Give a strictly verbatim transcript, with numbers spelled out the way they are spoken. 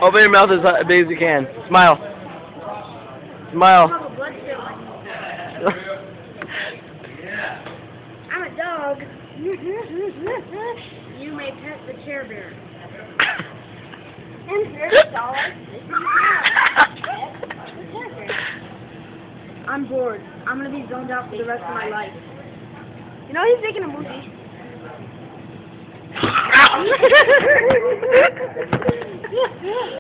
Open your mouth as big as you can. Smile. Smile. I'm a dog. You may pet the Care Bear. And here's a dollar. I'm bored. I'm gonna be zoned out for the rest of my life. You know he's making a movie.